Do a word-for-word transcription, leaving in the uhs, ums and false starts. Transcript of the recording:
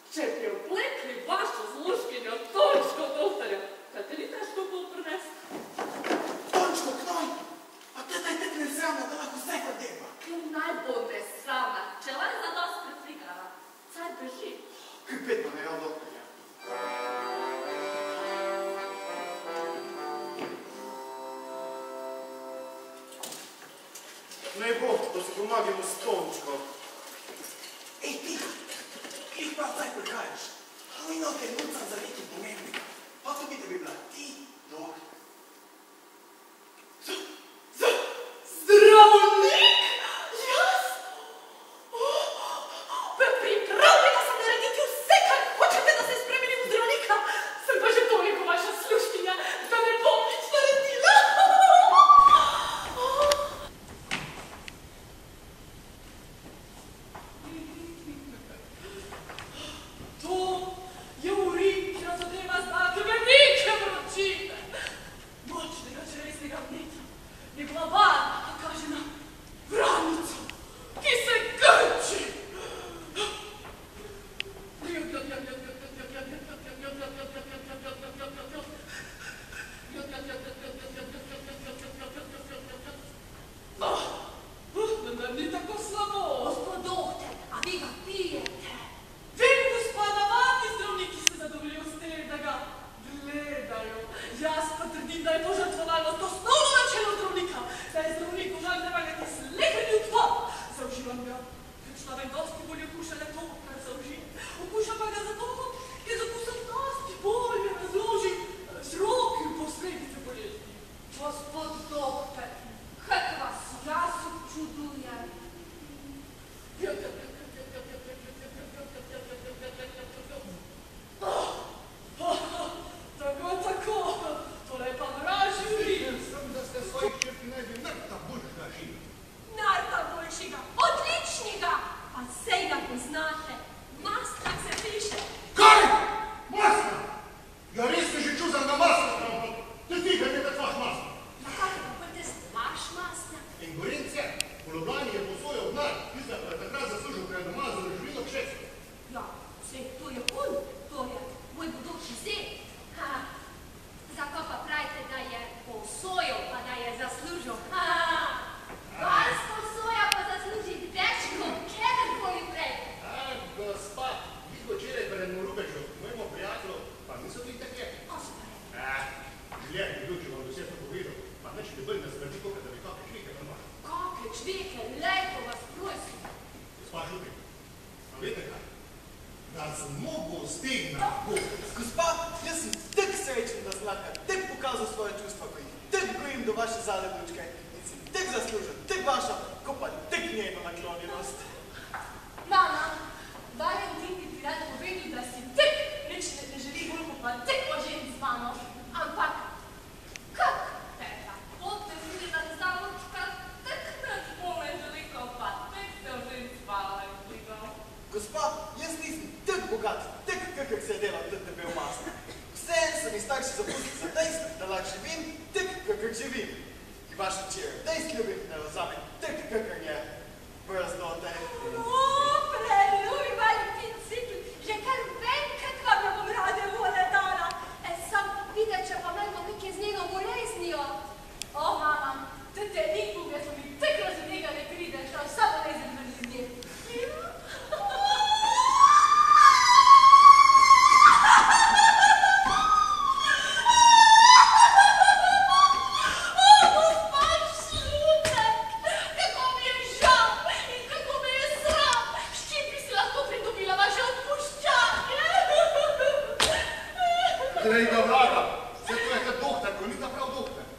Če bi oblekli vašo zluškinjo Tončko, doktorja, kaj te ni težko bo prinesti? Tončko, knoj! A te taj tek nesramna, da lahko vse kadeva. Kaj naj bo nesramna, če le za nas prefigala. Saj beži. Kaj petno ne je, doktorja? Naj bo, da se pomagamo s Tončko. Ej, ti! Kih prav zdaj prikajaš? Hojno te nucam za nekaj pomembnega. Pa to bi te bi bila ti, doktor. Z... Z... Zdravnik? Jaz? Pripravljena sem narediti vse, kar hočete, da se spremenim v zdravnika. Sem pa že toliko vaša sluškinja, da ne bom nič naredila. Glej ga, vlada, vse to je kot doktor, ko ni ta prav doktor.